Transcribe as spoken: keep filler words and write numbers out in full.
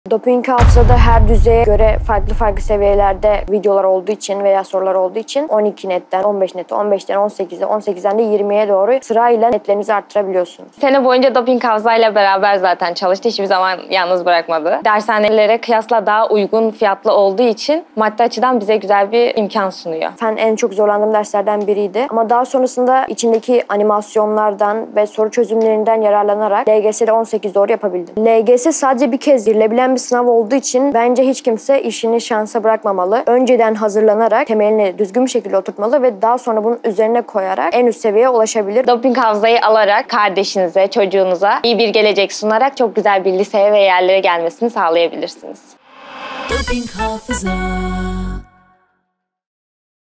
Doping hafızada her düzeye göre farklı farklı seviyelerde videolar olduğu için veya sorular olduğu için on iki netten on beş nete, on beşten on sekize, on sekizden de yirmiye doğru sırayla netlerinizi arttırabiliyorsunuz. Sene boyunca doping hafızayla beraber zaten çalıştı. Hiçbir zaman yalnız bırakmadı. Dershanelere kıyasla daha uygun fiyatlı olduğu için maddi açıdan bize güzel bir imkan sunuyor. Fen en çok zorlandığım derslerden biriydi. Ama daha sonrasında içindeki animasyonlardan ve soru çözümlerinden yararlanarak L G S'de on sekiz doğru yapabildim. L G S sadece bir kez girilebilen bir sınav olduğu için bence hiç kimse işini şansa bırakmamalı. Önceden hazırlanarak temelini düzgün bir şekilde oturtmalı ve daha sonra bunun üzerine koyarak en üst seviyeye ulaşabilir. Doping hafızayı alarak kardeşinize, çocuğunuza iyi bir gelecek sunarak çok güzel bir liseye ve yerlere gelmesini sağlayabilirsiniz. Doping hafıza.